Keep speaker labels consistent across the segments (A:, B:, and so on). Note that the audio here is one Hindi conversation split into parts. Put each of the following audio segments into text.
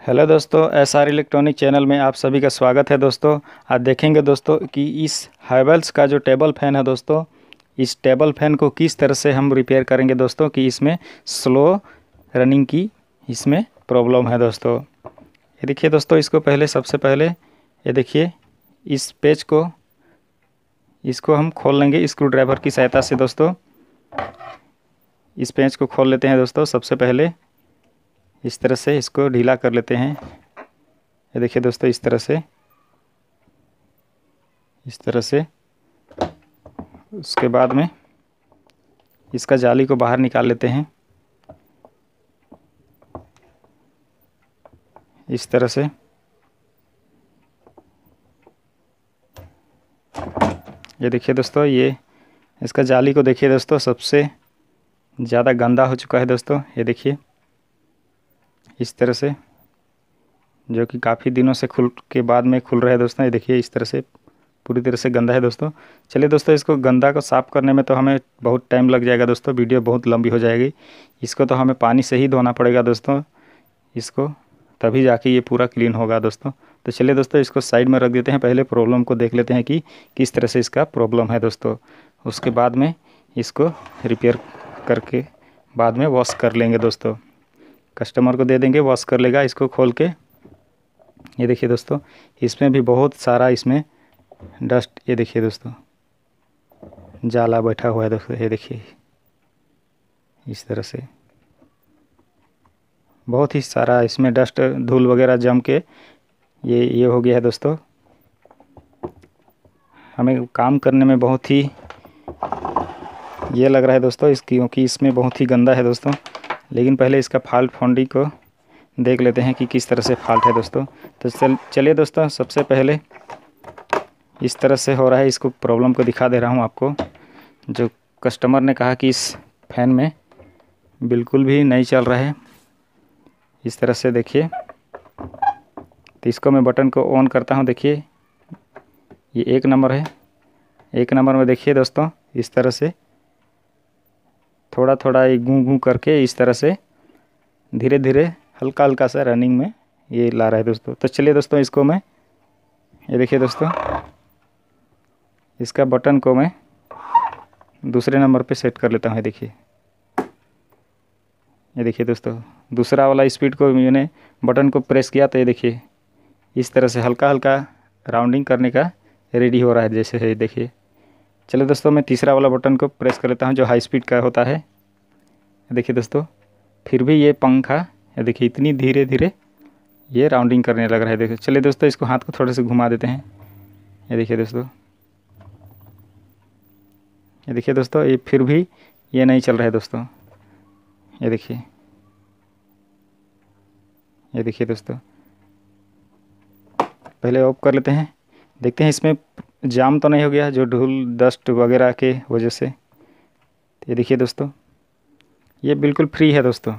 A: हेलो दोस्तों, एसआर इलेक्ट्रॉनिक चैनल में आप सभी का स्वागत है। दोस्तों आज देखेंगे दोस्तों कि इस हैवेल्स का जो टेबल फैन है दोस्तों, इस टेबल फैन को किस तरह से हम रिपेयर करेंगे दोस्तों कि इसमें स्लो रनिंग की इसमें प्रॉब्लम है दोस्तों। ये देखिए दोस्तों, इसको सबसे पहले ये देखिए इस पेज को इसको हम खोल लेंगे स्क्रू ड्राइवर की सहायता से। दोस्तों इस पेज को खोल लेते हैं दोस्तों। सबसे पहले इस तरह से इसको ढीला कर लेते हैं। ये देखिए दोस्तों, इस तरह से उसके बाद में इसका जाली को बाहर निकाल लेते हैं इस तरह से। ये देखिए दोस्तों, ये इसका जाली को देखिए दोस्तों, सबसे ज़्यादा गंदा हो चुका है दोस्तों। ये देखिए इस तरह से, जो कि काफ़ी दिनों से खुल के बाद में खुल रहा है दोस्तों। ये देखिए इस तरह से पूरी तरह से गंदा है दोस्तों। चलिए दोस्तों, इसको गंदा को साफ़ करने में तो हमें बहुत टाइम लग जाएगा दोस्तों, वीडियो बहुत लंबी हो जाएगी। इसको तो हमें पानी से ही धोना पड़ेगा दोस्तों इसको, तभी जाके ये पूरा क्लीन होगा दोस्तों। तो चलिए दोस्तों, इसको साइड में रख देते हैं। पहले प्रॉब्लम को देख लेते हैं कि किस तरह से इसका प्रॉब्लम है दोस्तों। उसके बाद में इसको रिपेयर करके बाद में वॉश कर लेंगे दोस्तों। कस्टमर को दे देंगे, वॉश कर लेगा इसको खोल के। ये देखिए दोस्तों, इसमें भी बहुत सारा इसमें डस्ट, ये देखिए दोस्तों जाला बैठा हुआ है दोस्तों। ये देखिए इस तरह से बहुत ही सारा इसमें डस्ट धूल वगैरह जम के ये हो गया है दोस्तों। हमें काम करने में बहुत ही ये लग रहा है दोस्तों क्योंकि इसमें बहुत ही गंदा है दोस्तों। लेकिन पहले इसका फॉल्ट फाउंडिंग को देख लेते हैं कि किस तरह से फॉल्ट है दोस्तों। तो चलिए दोस्तों, सबसे पहले इस तरह से हो रहा है, इसको प्रॉब्लम को दिखा दे रहा हूँ आपको। जो कस्टमर ने कहा कि इस फैन में बिल्कुल भी नहीं चल रहा है इस तरह से, देखिए। तो इसको मैं बटन को ऑन करता हूँ। देखिए ये 1 नंबर है। 1 नंबर में देखिए दोस्तों, इस तरह से थोड़ा थोड़ा ये गूं गूं करके इस तरह से धीरे धीरे हल्का हल्का सा रनिंग में ये ला रहा है दोस्तों। तो चलिए दोस्तों, इसको मैं ये देखिए दोस्तों, इसका बटन को मैं दूसरे नंबर पे सेट कर लेता हूँ। ये देखिए दोस्तों, दूसरा वाला स्पीड को मैंने बटन को प्रेस किया तो ये देखिए इस तरह से हल्का हल्का राउंडिंग करने का रेडी हो रहा है जैसे है। देखिए चलिए दोस्तों, मैं तीसरा वाला बटन को प्रेस कर लेता हूँ जो हाई स्पीड का होता है। देखिए दोस्तों, फिर भी ये पंखा ये देखिए इतनी धीरे धीरे ये राउंडिंग करने लग रहा है। देखिए चलिए दोस्तों, इसको हाथ को थोड़े से घुमा देते हैं। ये देखिए दोस्तों, ये फिर भी ये नहीं चल रहा है दोस्तों। ये देखिए दोस्तों, पहले ऑफ कर लेते हैं, देखते हैं इसमें जाम तो नहीं हो गया जो धूल डस्ट वगैरह के वजह से। तो ये देखिए दोस्तों, ये बिल्कुल फ्री है दोस्तों,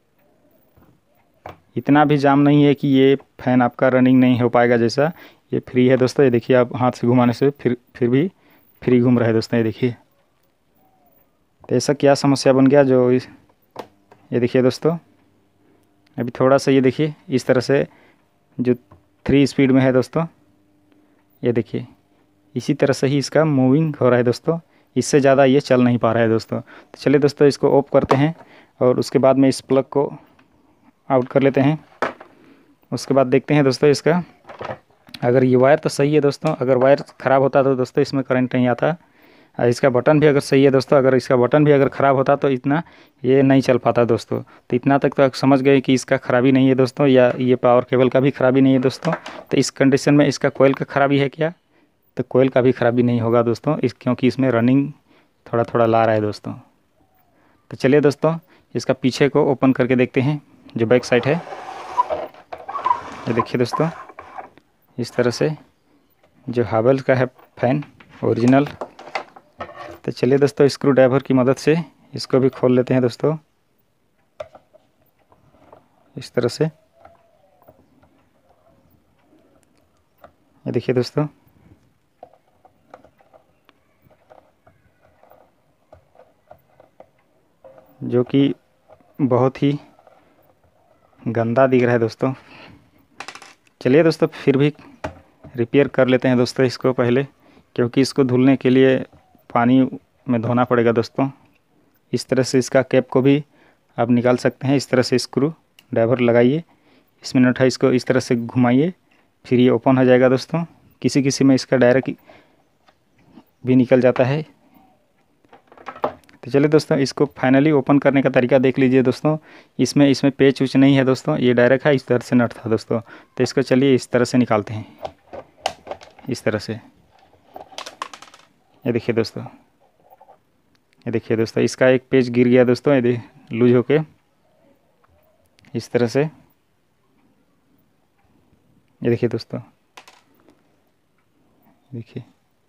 A: इतना भी जाम नहीं है कि ये फ़ैन आपका रनिंग नहीं हो पाएगा जैसा। ये फ्री है दोस्तों। ये देखिए, आप हाथ से घुमाने से फिर भी फ्री घूम रहा है दोस्तों। ये देखिए, तो ऐसा क्या समस्या बन गया जो ये देखिए दोस्तों, अभी थोड़ा सा ये देखिए इस तरह से जो 3 स्पीड में है दोस्तों, ये देखिए इसी तरह से ही इसका मूविंग हो रहा है दोस्तों। इससे ज़्यादा ये चल नहीं पा रहा है दोस्तों। तो चलिए दोस्तों, इसको ऑफ करते हैं और उसके बाद में इस प्लग को आउट कर लेते हैं। उसके बाद देखते हैं दोस्तों इसका, अगर ये वायर तो सही है दोस्तों, अगर वायर ख़राब होता तो दोस्तों इसमें करंट नहीं आता। इसका बटन भी अगर सही है दोस्तों, अगर इसका बटन भी अगर ख़राब होता तो इतना ये नहीं चल पाता दोस्तों। तो इतना तक तो आप समझ गए कि इसका ख़राबी नहीं है दोस्तों, या ये पावर केबल का भी ख़राबी नहीं है दोस्तों। तो इस कंडीशन में इसका कोयल का ख़राबी है क्या? तो कोयल का भी ख़राबी नहीं होगा दोस्तों, क्योंकि इसमें रनिंग थोड़ा थोड़ा ला रहा है दोस्तों। तो चलिए दोस्तों, इसका पीछे को ओपन करके देखते हैं, जो बैक साइड है। ये देखिए दोस्तों, इस तरह से जो हैवेल्स का है फ़ैन ओरिजिनल। तो चलिए दोस्तों, स्क्रू ड्राइवर की मदद से इसको भी खोल लेते हैं दोस्तों इस तरह से। ये देखिए दोस्तों, जो कि बहुत ही गंदा दिख रहा है दोस्तों। चलिए दोस्तों फिर भी रिपेयर कर लेते हैं दोस्तों इसको पहले, क्योंकि इसको धुलने के लिए पानी में धोना पड़ेगा दोस्तों। इस तरह से इसका कैप को भी आप निकाल सकते हैं। इस तरह से स्क्रू ड्राइवर लगाइए, इसमें नट है, इसको इस तरह से घुमाइए, फिर ये ओपन हो जाएगा दोस्तों। किसी किसी में इसका डायरेक्ट भी निकल जाता है। तो चलिए दोस्तों इसको फाइनली ओपन करने का तरीका देख लीजिए दोस्तों। इसमें पेच उच नहीं है दोस्तों, ये डायरेक्ट है, इस तरह से नट था दोस्तों। तो इसको चलिए इस तरह से निकालते हैं, इस तरह से। ये देखिए दोस्तों, ये देखिए दोस्तों, इसका एक पेच गिर गया दोस्तों, ये लूज होके इस तरह से। ये देखिए दोस्तों, देखिए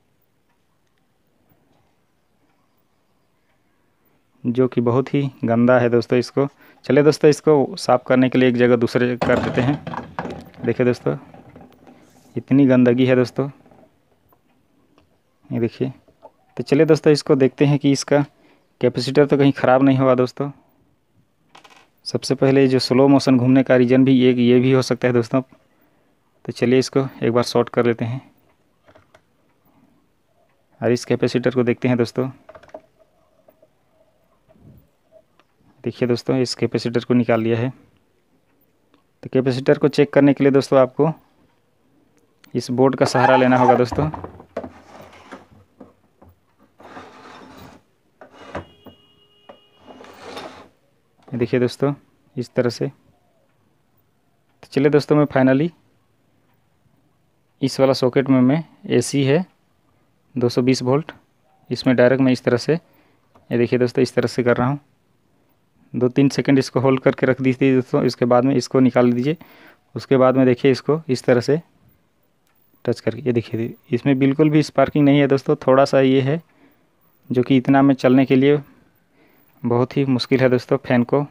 A: जो कि बहुत ही गंदा है दोस्तों। इसको चलिए दोस्तों इसको साफ़ करने के लिए एक जगह दूसरे कर देते हैं। देखिए दोस्तों इतनी गंदगी है दोस्तों, ये देखिए। तो चलिए दोस्तों इसको देखते हैं कि इसका कैपेसिटर तो कहीं ख़राब नहीं हुआ दोस्तों। सबसे पहले जो स्लो मोशन घूमने का रीज़न भी ये भी हो सकता है दोस्तों। तो चलिए इसको एक बार शॉर्ट कर लेते हैं और इस कैपेसिटर को देखते हैं दोस्तों। देखिए दोस्तों इस कैपेसिटर को निकाल लिया है। तो कैपेसिटर को चेक करने के लिए दोस्तों आपको इस बोर्ड का सहारा लेना होगा दोस्तों। देखिए दोस्तों इस तरह से। तो चलिए दोस्तों मैं फाइनली इस वाला सॉकेट में मैं एसी है 220 वोल्ट, इसमें डायरेक्ट मैं इस तरह से, ये देखिए दोस्तों इस तरह से कर रहा हूँ। 2-3 सेकंड इसको होल्ड करके रख दीजिए दोस्तों। इसके बाद में इसको निकाल दीजिए। उसके बाद में देखिए इसको इस तरह से टच करके, ये देखिए इसमें बिल्कुल भी स्पार्किंग नहीं है दोस्तों। थोड़ा सा ये है जो कि इतना में चलने के लिए बहुत ही मुश्किल है दोस्तों फ़ैन को।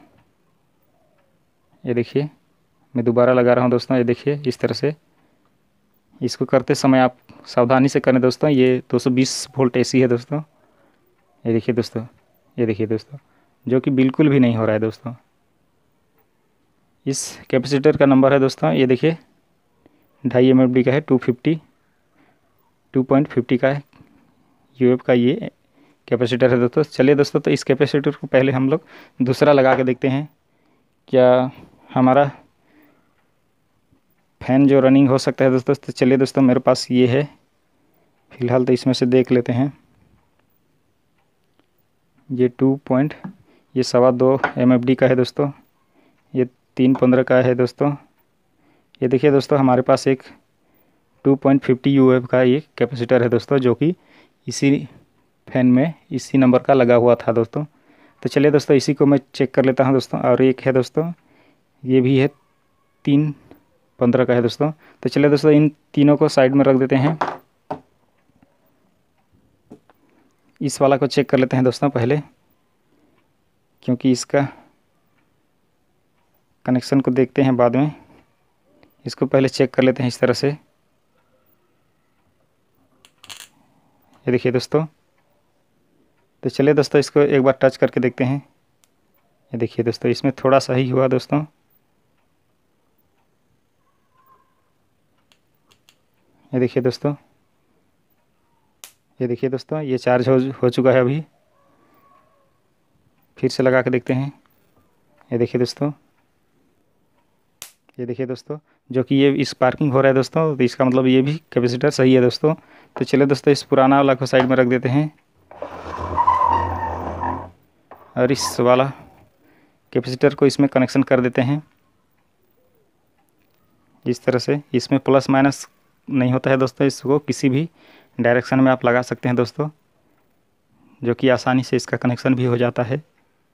A: ये देखिए मैं दोबारा लगा रहा हूँ दोस्तों। ये देखिए इस तरह से। इसको करते समय आप सावधानी से करें दोस्तों। ये 220 वोल्ट एसी है दोस्तों। ये देखिए दोस्तों, ये देखिए दोस्तों जो कि बिल्कुल भी नहीं हो रहा है दोस्तों। इस कैपेसिटर का नंबर है दोस्तों, ये देखिए 2.5 MFD का है, 250 का है यूएफ का ये कैपेसिटर है दोस्तों। चलिए दोस्तों तो इस कैपेसिटर को पहले हम लोग दूसरा लगा के देखते हैं क्या हमारा फ़ैन जो रनिंग हो सकता है दोस्तों। तो चलिए दोस्तों मेरे पास ये है फ़िलहाल, तो इसमें से देख लेते हैं। ये 2.2 MFD का है दोस्तों। ये 315 का है दोस्तों। ये देखिए दोस्तों हमारे पास एक 250 UF का ये कैपेसिटर है दोस्तों, जो कि इसी फ़ैन में इसी नंबर का लगा हुआ था दोस्तों। तो चलिए दोस्तों इसी को मैं चेक कर लेता हूं दोस्तों। और एक है दोस्तों, ये भी है 315 का है दोस्तों। तो चलिए दोस्तों इन तीनों को साइड में रख देते हैं। इस वाला को चेक कर लेते हैं दोस्तों पहले, क्योंकि इसका कनेक्शन को देखते हैं बाद में। इसको पहले चेक कर लेते हैं इस तरह से। ये देखिए दोस्तों। तो चलिए दोस्तों इसको एक बार टच करके देखते हैं। ये देखिए दोस्तों इसमें थोड़ा सा ही हुआ दोस्तों। ये देखिए दोस्तों, ये देखिए दोस्तों ये चार्ज हो चुका है अभी। फिर से लगा के देखते हैं। ये देखिए दोस्तों, ये देखिए दोस्तों जो कि ये स्पार्किंग हो रहा है दोस्तों। तो इसका मतलब ये भी कैपेसिटर सही है दोस्तों। तो चलिए दोस्तों इस पुराना वाला को साइड में रख देते हैं और इस वाला कैपेसिटर को इसमें कनेक्शन कर देते हैं इस तरह से। इसमें प्लस माइनस नहीं होता है दोस्तों, इसको किसी भी डायरेक्शन में आप लगा सकते हैं दोस्तों, जो कि आसानी से इसका कनेक्शन भी हो जाता है।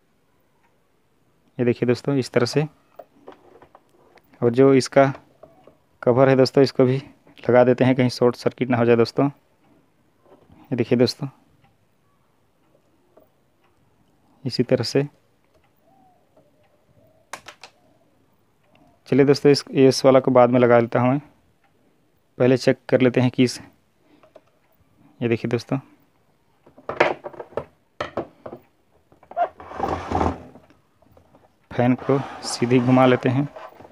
A: ये देखिए दोस्तों इस तरह से। और जो इसका कवर है दोस्तों इसको भी लगा देते हैं, कहीं शॉर्ट सर्किट ना हो जाए दोस्तों। ये देखिए दोस्तों इसी तरह से। चलिए दोस्तों इस वाला को बाद में लगा लेता हूँ मैं। पहले चेक कर लेते हैं कि ये देखिए दोस्तों, फैन को सीधी घुमा लेते हैं।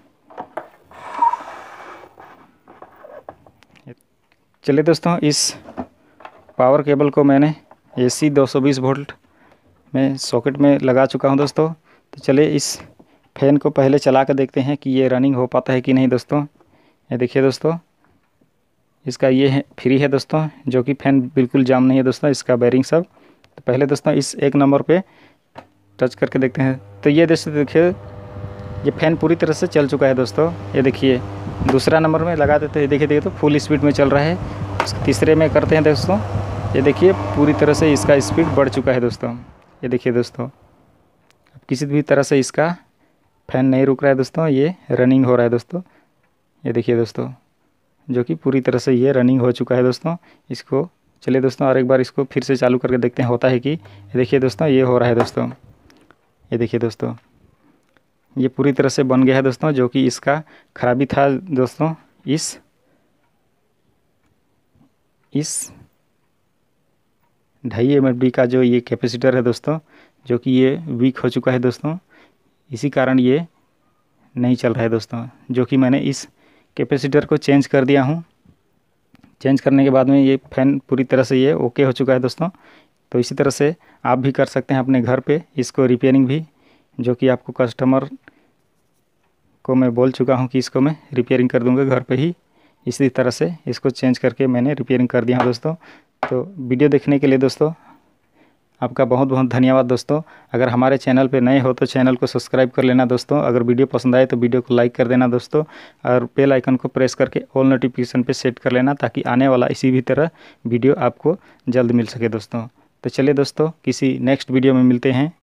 A: चलिए दोस्तों, इस पावर केबल को मैंने AC 220 वोल्ट में सॉकेट में लगा चुका हूं दोस्तों। तो चलिए इस फैन को पहले चला कर देखते हैं कि ये रनिंग हो पाता है कि नहीं दोस्तों। ये देखिए दोस्तों, इसका ये है फ्री है दोस्तों, जो कि फ़ैन बिल्कुल जाम नहीं है दोस्तों, इसका बेरिंग सब। तो पहले दोस्तों इस 1 नंबर पे टच करके देखते हैं। तो ये दोस्तों देखिए, ये फ़ैन पूरी तरह से चल चुका है दोस्तों। ये देखिए दूसरा नंबर में लगा देते हैं, देखिए तो फुल स्पीड में चल रहा है। तीसरे में करते हैं दोस्तों, ये देखिए पूरी तरह से इसका स्पीड बढ़ चुका है दोस्तों। ये देखिए दोस्तों, अब किसी भी तरह से इसका फ़ैन नहीं रुक रहा है दोस्तों, ये रनिंग हो रहा है दोस्तों। ये देखिए दोस्तों, जो कि पूरी तरह से ये रनिंग हो चुका है दोस्तों। इसको चलिए दोस्तों और एक बार इसको फिर से चालू करके देखते हैं होता है कि। ये देखिए दोस्तों, ये हो रहा है दोस्तों। ये देखिए दोस्तों, ये पूरी तरह से बन गया है दोस्तों, जो कि इसका खराबी था दोस्तों। इस 2.5 MFD का जो ये कैपेसिटर है दोस्तों, जो कि ये वीक हो चुका है दोस्तों। इसी कारण ये नहीं चल रहा है दोस्तों, जो कि मैंने इस कैपेसिटर को चेंज कर दिया हूँ। चेंज करने के बाद में ये फ़ैन पूरी तरह से ये ओके हो चुका है दोस्तों। तो इसी तरह से आप भी कर सकते हैं अपने घर पे इसको रिपेयरिंग भी, जो कि आपको कस्टमर को मैं बोल चुका हूँ कि इसको मैं रिपेयरिंग कर दूँगा घर पे ही। इसी तरह से इसको चेंज करके मैंने रिपेयरिंग कर दिया दोस्तों। तो वीडियो देखने के लिए दोस्तों आपका बहुत बहुत धन्यवाद दोस्तों। अगर हमारे चैनल पे नए हो तो चैनल को सब्सक्राइब कर लेना दोस्तों। अगर वीडियो पसंद आए तो वीडियो को लाइक कर देना दोस्तों, और बेल आइकन को प्रेस करके ऑल नोटिफिकेशन पे सेट कर लेना, ताकि आने वाला इसी भी तरह वीडियो आपको जल्द मिल सके दोस्तों। तो चलिए दोस्तों, किसी नेक्स्ट वीडियो में मिलते हैं।